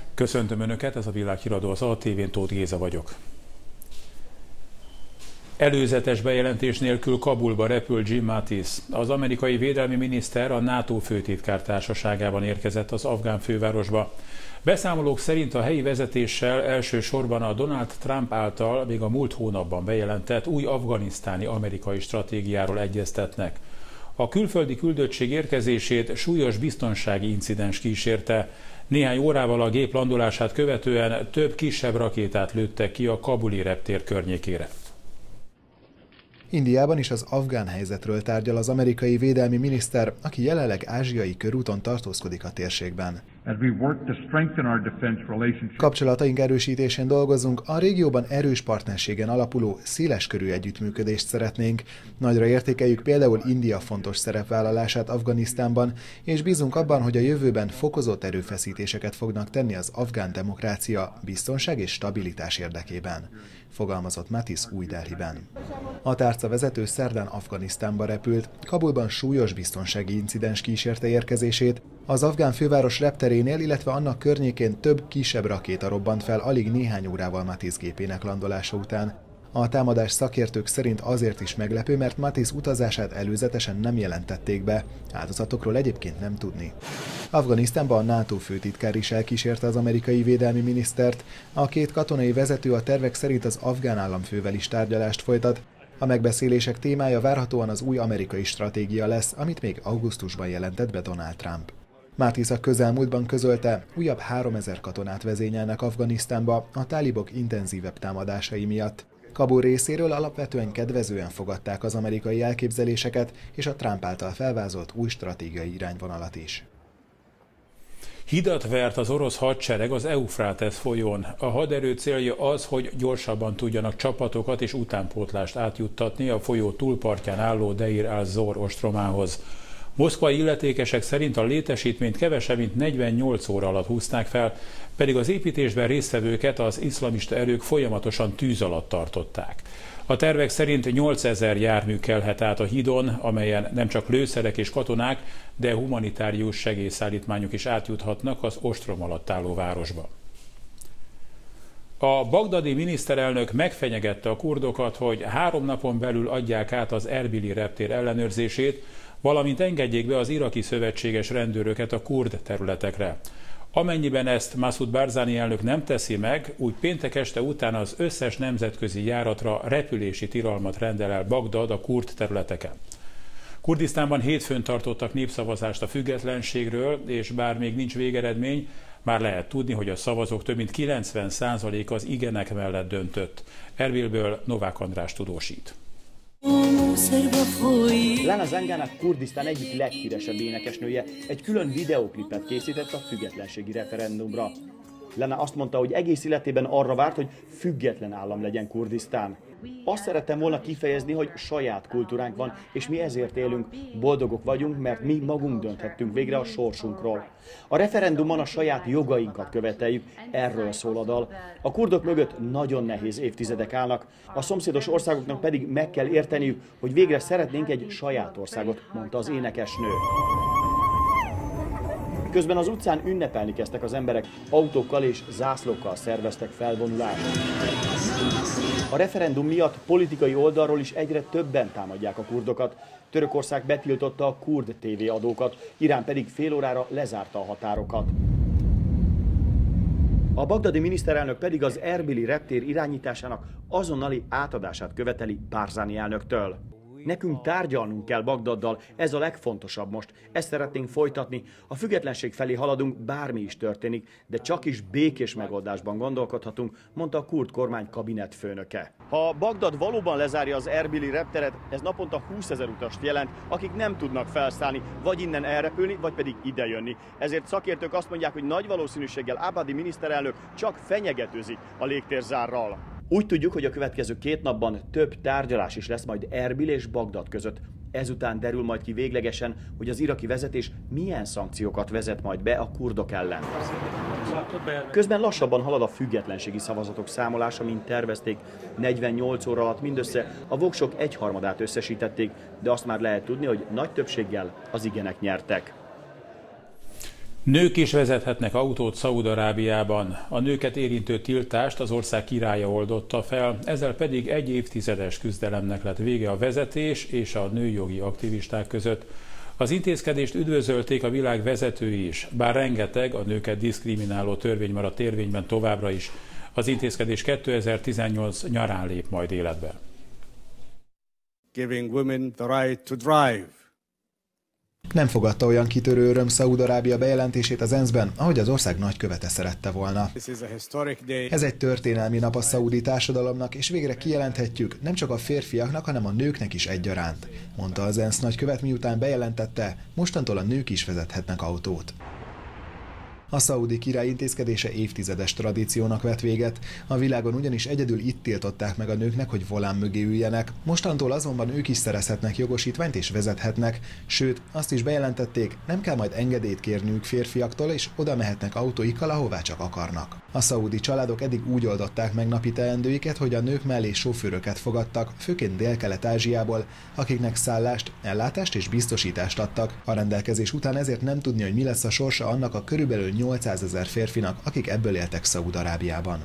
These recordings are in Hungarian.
Köszöntöm Önöket, ez a Világhíradó, az ATV-n, Tóth Géza vagyok. Előzetes bejelentés nélkül Kabulba repül Jim Mattis. Az amerikai védelmi miniszter a NATO főtitkár társaságában érkezett az afgán fővárosba. Beszámolók szerint a helyi vezetéssel elsősorban a Donald Trump által még a múlt hónapban bejelentett új afganisztáni amerikai stratégiáról egyeztetnek. A külföldi küldöttség érkezését súlyos biztonsági incidens kísérte. Néhány órával a gép landolását követően több kisebb rakétát lőttek ki a kabuli reptér környékére. Indiában is az afgán helyzetről tárgyal az amerikai védelmi miniszter, aki jelenleg ázsiai körúton tartózkodik a térségben. Kapcsolataink erősítésén dolgozunk, a régióban erős partnerségen alapuló, széleskörű együttműködést szeretnénk. Nagyra értékeljük például India fontos szerepvállalását Afganisztánban, és bízunk abban, hogy a jövőben fokozott erőfeszítéseket fognak tenni az afgán demokrácia, biztonság és stabilitás érdekében, fogalmazott Mattis Új-Delhiben. A tárcavezető szerdán Afganisztánba repült, Kabulban súlyos biztonsági incidens kísérte érkezését. Az afgán főváros repterénél, illetve annak környékén több kisebb rakéta robbant fel alig néhány órával Mattis gépének landolása után. A támadás szakértők szerint azért is meglepő, mert Mattis utazását előzetesen nem jelentették be, áldozatokról egyébként nem tudni. Afganisztánban a NATO főtitkár is elkísérte az amerikai védelmi minisztert. A két katonai vezető a tervek szerint az afgán államfővel is tárgyalást folytat. A megbeszélések témája várhatóan az új amerikai stratégia lesz, amit még augusztusban jelentett be Donald Trump. Mattis a közelmúltban közölte, újabb 3000 katonát vezényelnek Afganisztánba a tálibok intenzívebb támadásai miatt. Kabul részéről alapvetően kedvezően fogadták az amerikai elképzeléseket és a Trump által felvázolt új stratégiai irányvonalat is. Hidat vert az orosz hadsereg az Eufrátesz folyón. A haderő célja az, hogy gyorsabban tudjanak csapatokat és utánpótlást átjuttatni a folyó túlpartján álló Deir al-Zor ostromához. Moszkvai illetékesek szerint a létesítményt kevesebb mint 48 óra alatt húzták fel, pedig az építésben résztvevőket az iszlamista erők folyamatosan tűz alatt tartották. A tervek szerint 8000 jármű kelhet át a hídon, amelyen nem csak lőszerek és katonák, de humanitárius segélyszállítmányok is átjuthatnak az ostrom alatt álló városba. A bagdadi miniszterelnök megfenyegette a kurdokat, hogy 3 napon belül adják át az Erbili reptér ellenőrzését, valamint engedjék be az iraki szövetséges rendőröket a kurd területekre. Amennyiben ezt Massoud Barzani elnök nem teszi meg, úgy péntek este után az összes nemzetközi járatra repülési tilalmat rendel el Bagdad a kurd területeken. Kurdisztánban hétfőn tartottak népszavazást a függetlenségről, és bár még nincs végeredmény, már lehet tudni, hogy a szavazók több mint 90%-a az igenek mellett döntött. Erbilből Novák András tudósít. Lana Zangának Kurdisztán egyik leghíresebb énekesnője egy külön videóklipet készített a függetlenségi referendumra. Lana azt mondta, hogy egész életében arra várt, hogy független állam legyen Kurdisztán. Azt szerettem volna kifejezni, hogy saját kultúránk van, és mi ezért élünk. Boldogok vagyunk, mert mi magunk dönthettünk végre a sorsunkról. A referendumon a saját jogainkat követeljük, erről szól a dal. A kurdok mögött nagyon nehéz évtizedek állnak, a szomszédos országoknak pedig meg kell érteniük, hogy végre szeretnénk egy saját országot, mondta az énekesnő. Közben az utcán ünnepelni kezdtek az emberek, autókkal és zászlókkal szerveztek felvonulást. A referendum miatt politikai oldalról is egyre többen támadják a kurdokat. Törökország betiltotta a kurd TV adókat, Irán pedig fél órára lezárta a határokat. A bagdadi miniszterelnök pedig az Erbili reptér irányításának azonnali átadását követeli Barzani elnöktől. Nekünk tárgyalnunk kell Bagdaddal, ez a legfontosabb most. Ezt szeretnénk folytatni. A függetlenség felé haladunk, bármi is történik, de csak is békés megoldásban gondolkodhatunk, mondta a kurd kormány kabinetfőnöke. Ha Bagdad valóban lezárja az Erbili repteret, ez naponta 20 000 utast jelent, akik nem tudnak felszállni, vagy innen elrepülni, vagy pedig idejönni. Ezért szakértők azt mondják, hogy nagy valószínűséggel Abadi miniszterelnök csak fenyegetőzik a légtérzárral. Úgy tudjuk, hogy a következő 2 napban több tárgyalás is lesz majd Erbil és Bagdad között. Ezután derül majd ki véglegesen, hogy az iraki vezetés milyen szankciókat vezet majd be a kurdok ellen. Közben lassabban halad a függetlenségi szavazatok számolása, mint tervezték. 48 óra alatt mindössze a voksok 1/3 összesítették, de azt már lehet tudni, hogy nagy többséggel az igenek nyertek. Nők is vezethetnek autót Szaúd-Arábiában. A nőket érintő tiltást az ország királya oldotta fel, ezzel pedig egy évtizedes küzdelemnek lett vége a vezetés és a nőjogi aktivisták között. Az intézkedést üdvözölték a világ vezetői is, bár rengeteg a nőket diszkrimináló törvény maradt érvényben továbbra is. Az intézkedés 2018 nyarán lép majd életbe. Giving women the right to drive. Nem fogadta olyan kitörő öröm Szaúd-Arábia bejelentését az ENSZ-ben, ahogy az ország nagykövete szerette volna. Ez egy történelmi nap a szaúdi társadalomnak, és végre kijelenthetjük, nem csak a férfiaknak, hanem a nőknek is egyaránt, mondta az ENSZ nagykövet, miután bejelentette, mostantól a nők is vezethetnek autót. A szaúdi király intézkedése évtizedes tradíciónak vett véget, a világon ugyanis egyedül itt tiltották meg a nőknek, hogy volán mögé üljenek, mostantól azonban ők is szerezhetnek jogosítványt és vezethetnek, sőt, azt is bejelentették, nem kell majd engedélyt kérniük férfiaktól, és oda mehetnek autóikkal, ahová csak akarnak. A szaúdi családok eddig úgy oldották meg napi teendőiket, hogy a nők mellé sofőröket fogadtak, főként Dél-Kelet-Ázsiából, akiknek szállást, ellátást és biztosítást adtak. A rendelkezés után ezért nem tudni, hogy mi lesz a sorsa annak a körülbelül 800 000 férfinak, akik ebből éltek Szaúd-Arábiában.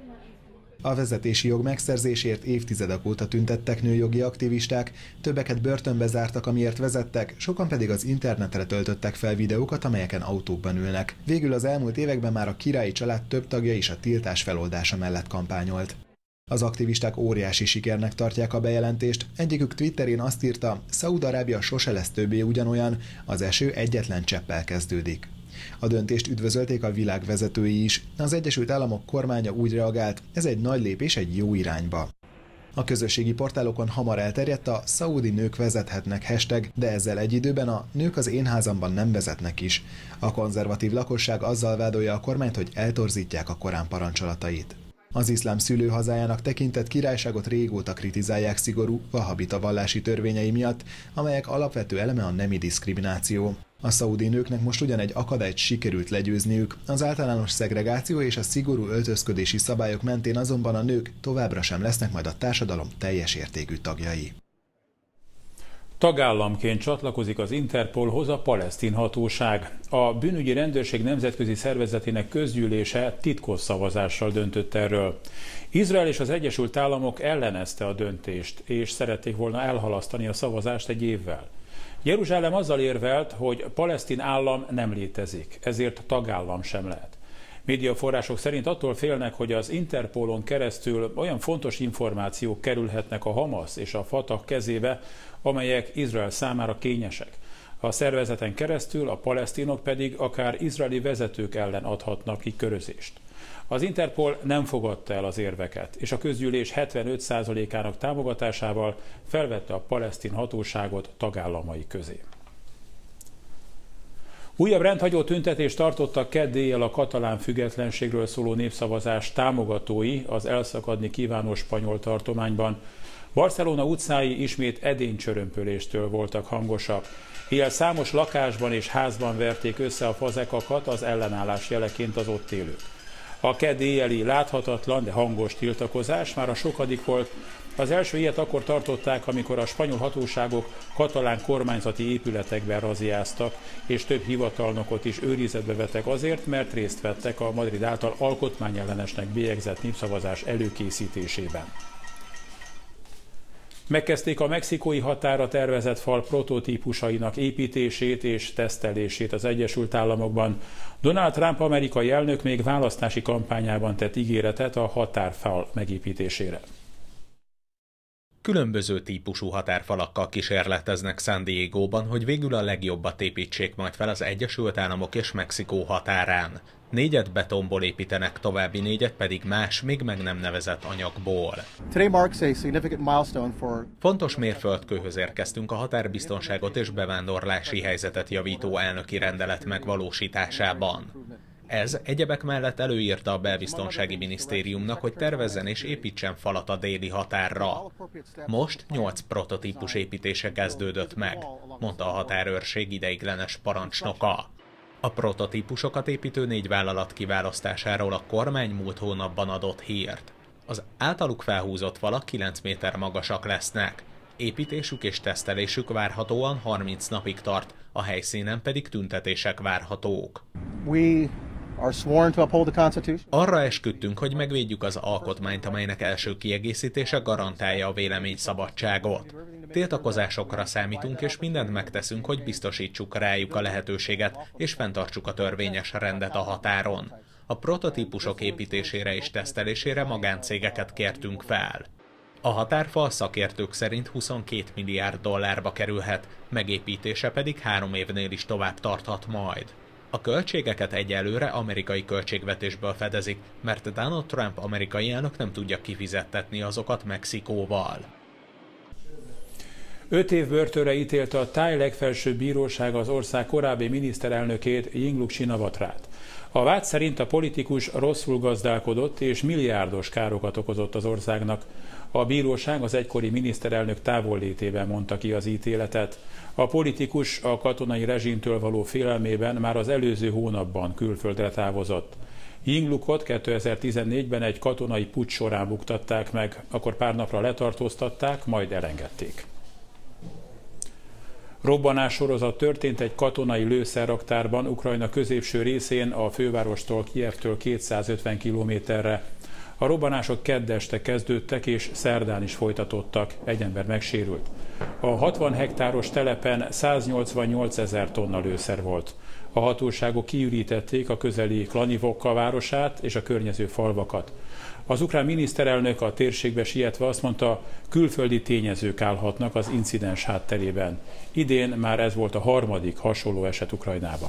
A vezetési jog megszerzésért évtizedek óta tüntettek nőjogi aktivisták, többeket börtönbe zártak, amiért vezettek, sokan pedig az internetre töltöttek fel videókat, amelyeken autókban ülnek. Végül az elmúlt években már a királyi család több tagja is a tiltás feloldása mellett kampányolt. Az aktivisták óriási sikernek tartják a bejelentést, egyikük Twitterén azt írta, Szaúd-Arábia sose lesz többé ugyanolyan, az eső egyetlen cseppel kezdődik. A döntést üdvözölték a világ vezetői is. Az Egyesült Államok kormánya úgy reagált, ez egy nagy lépés egy jó irányba. A közösségi portálokon hamar elterjedt a szaúdi nők vezethetnek hashtag, de ezzel egy időben a nők az én házamban nem vezetnek is. A konzervatív lakosság azzal vádolja a kormányt, hogy eltorzítják a Korán parancsolatait. Az iszlám szülőhazájának tekintett királyságot régóta kritizálják szigorú vahabita vallási törvényei miatt, amelyek alapvető eleme a nemi diszkrimináció. A szaúdi nőknek most ugyan egy akadályt sikerült legyőzniük, az általános szegregáció és a szigorú öltözködési szabályok mentén azonban a nők továbbra sem lesznek majd a társadalom teljes értékű tagjai. Tagállamként csatlakozik az Interpolhoz a palesztin hatóság. A bűnügyi rendőrség nemzetközi szervezetének közgyűlése titkos szavazással döntött erről. Izrael és az Egyesült Államok ellenezte a döntést, és szerették volna elhalasztani a szavazást egy évvel. Jeruzsálem azzal érvelt, hogy palesztin állam nem létezik, ezért tagállam sem lehet. Médiaforrások szerint attól félnek, hogy az Interpolon keresztül olyan fontos információk kerülhetnek a Hamasz és a Fatah kezébe, amelyek Izrael számára kényesek. A szervezeten keresztül a palesztinok pedig akár izraeli vezetők ellen adhatnak ki körözést. Az Interpol nem fogadta el az érveket, és a közgyűlés 75%-ának támogatásával felvette a palesztin hatóságot tagállamai közé. Újabb rendhagyó tüntetést tartottak kedd éjjel a katalán függetlenségről szóló népszavazás támogatói az elszakadni kívánó spanyol tartományban. Barcelona utcái ismét edénycsörömpöléstől voltak hangosak. Éjjel számos lakásban és házban verték össze a fazekakat az ellenállás jeleként az ott élők. A kedd éjjeli láthatatlan, de hangos tiltakozás már a sokadik volt. Az első ilyet akkor tartották, amikor a spanyol hatóságok katalán kormányzati épületekben razziáztak, és több hivatalnokot is őrizetbe vettek azért, mert részt vettek a Madrid által alkotmányellenesnek bélyegzett népszavazás előkészítésében. Megkezdték a mexikói határra tervezett fal prototípusainak építését és tesztelését az Egyesült Államokban. Donald Trump amerikai elnök még választási kampányában tett ígéretet a határfal megépítésére. Különböző típusú határfalakkal kísérleteznek San Diegóban, hogy végül a legjobbat építsék majd fel az Egyesült Államok és Mexikó határán. 4 betonból építenek, további 4 pedig más, még meg nem nevezett anyagból. Fontos mérföldkőhöz érkeztünk a határbiztonságot és bevándorlási helyzetet javító elnöki rendelet megvalósításában. Ez egyebek mellett előírta a belbiztonsági minisztériumnak, hogy tervezzen és építsen falat a déli határra. Most 8 prototípus építése kezdődött meg, mondta a határőrség ideiglenes parancsnoka. A prototípusokat építő 4 vállalat kiválasztásáról a kormány múlt hónapban adott hírt. Az általuk felhúzott falak 9 méter magasak lesznek. Építésük és tesztelésük várhatóan 30 napig tart, a helyszínen pedig tüntetések várhatók. Arra esküdtünk, hogy megvédjük az alkotmányt, amelynek első kiegészítése garantálja a véleményszabadságot. Tiltakozásokra számítunk, és mindent megteszünk, hogy biztosítsuk rájuk a lehetőséget, és fenntartsuk a törvényes rendet a határon. A prototípusok építésére és tesztelésére magáncégeket kértünk fel. A határfal szakértők szerint 22 milliárd dollárba kerülhet, megépítése pedig 3 évnél is tovább tarthat majd. A költségeket egyelőre amerikai költségvetésből fedezik, mert Donald Trump amerikai elnök nem tudja kifizettetni azokat Mexikóval. 5 év börtönre ítélte a Thai legfelsőbb bíróság az ország korábbi miniszterelnökét, Yingluck Shinawatra-t. A vád szerint a politikus rosszul gazdálkodott és milliárdos károkat okozott az országnak. A bíróság az egykori miniszterelnök távollétében mondta ki az ítéletet. A politikus a katonai rezsimtől való félelmében már az előző hónapban külföldre távozott. Yingluckot 2014-ben egy katonai puccs során buktatták meg, akkor pár napra letartóztatták, majd elengedték. Robbanássorozat történt egy katonai lőszerraktárban, Ukrajna középső részén, a fővárostól, Kijevtől 250 kilométerre. A robbanások kedd este kezdődtek és szerdán is folytatódtak, egy ember megsérült. A 60 hektáros telepen 188 000 tonna lőszer volt. A hatóságok kiürítették a közeli Klanivokka városát és a környező falvakat. Az ukrán miniszterelnök a térségbe sietve azt mondta, külföldi tényezők állhatnak az incidens hátterében. Idén már ez volt a 3. hasonló eset Ukrajnában.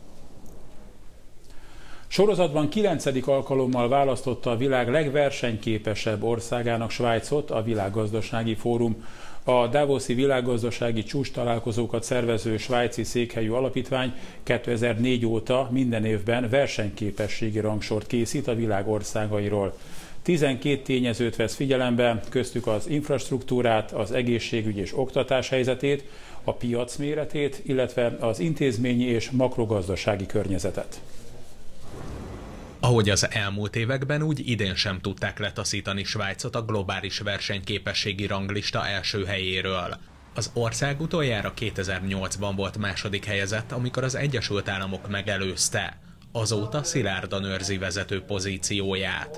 Sorozatban 9. alkalommal választotta a világ legversenyképesebb országának Svájcot a Világgazdasági Fórum. A Davoszi világgazdasági csúcstalálkozókat szervező svájci székhelyű alapítvány 2004 óta minden évben versenyképességi rangsort készít a világ országairól. 12 tényezőt vesz figyelembe, köztük az infrastruktúrát, az egészségügy és oktatás helyzetét, a piac méretét, illetve az intézményi és makrogazdasági környezetet. Ahogy az elmúlt években, úgy idén sem tudták letaszítani Svájcot a globális versenyképességi ranglista első helyéről. Az ország utoljára 2008-ban volt második helyezett, amikor az Egyesült Államok megelőzte. Azóta szilárdan őrzi vezető pozícióját.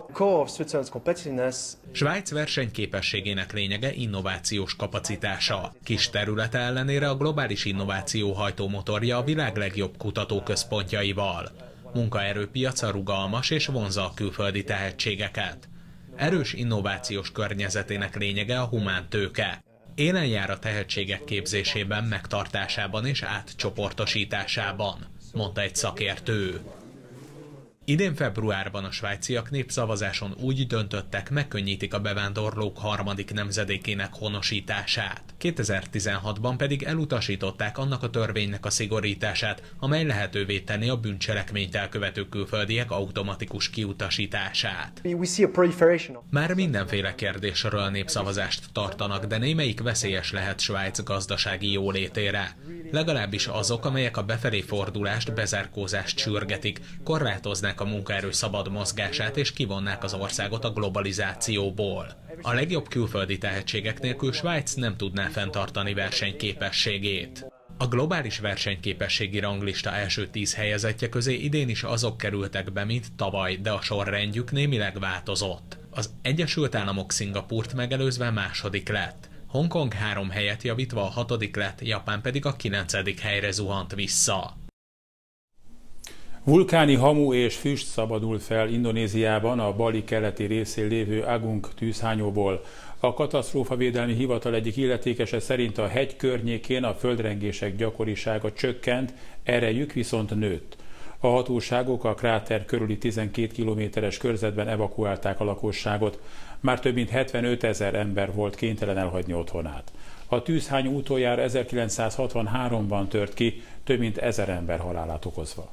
Svájc versenyképességének lényege innovációs kapacitása. Kis területe ellenére a globális innováció hajtómotorja a világ legjobb kutatóközpontjaival. Munkaerőpiaca rugalmas és vonzza a külföldi tehetségeket. Erős innovációs környezetének lényege a humántőke. Élen jár a tehetségek képzésében, megtartásában és átcsoportosításában, mondta egy szakértő. Idén februárban a svájciak népszavazáson úgy döntöttek, megkönnyítik a bevándorlók harmadik nemzedékének honosítását. 2016-ban pedig elutasították annak a törvénynek a szigorítását, amely lehetővé tenni a bűncselekményt elkövető külföldiek automatikus kiutasítását. Már mindenféle kérdésről népszavazást tartanak, de némelyik veszélyes lehet Svájc gazdasági jólétére. Legalábbis azok, amelyek a befelé fordulást, bezárkózást sürgetik, korlátoznák a munkaerő szabad mozgását és kivonnák az országot a globalizációból. A legjobb külföldi tehetségek nélkül Svájc nem tudná fenntartani versenyképességét. A globális versenyképességi ranglista első 10 helyezettje közé idén is azok kerültek be, mint tavaly, de a sorrendjük némileg változott. Az Egyesült Államok Szingapúrt megelőzve második lett. Hongkong 3 helyet javítva a 6. lett, Japán pedig a 9. helyre zuhant vissza. Vulkáni hamu és füst szabadult fel Indonéziában a Bali keleti részén lévő Agung tűzhányóból. A katasztrófavédelmi hivatal egyik illetékese szerint a hegy környékén a földrengések gyakorisága csökkent, erejük viszont nőtt. A hatóságok a kráter körüli 12 kilométeres körzetben evakuálták a lakosságot. Már több mint 75 000 ember volt kénytelen elhagyni otthonát. A tűzhányó utoljára 1963-ban tört ki, több mint 1000 ember halálát okozva.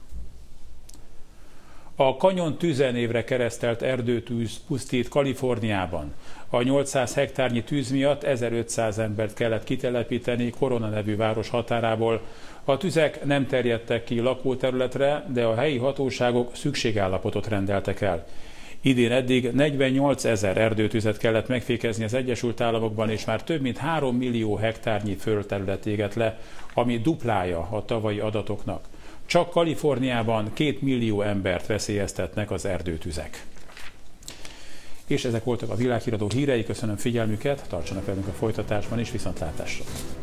A Canyon tüzenévre keresztelt erdőtűz pusztít Kaliforniában. A 800 hektárnyi tűz miatt 1500 embert kellett kitelepíteni Corona nevű város határából. A tüzek nem terjedtek ki lakóterületre, de a helyi hatóságok szükségállapotot rendeltek el. Idén eddig 48 000 erdőtüzet kellett megfékezni az Egyesült Államokban, és már több mint 3 millió hektárnyi földterület égett le, ami duplája a tavalyi adatoknak. Csak Kaliforniában 2 millió embert veszélyeztetnek az erdőtüzek. És ezek voltak a Világhíradó hírei, köszönöm figyelmüket, tartsanak velünk a folytatásban is, viszontlátásra!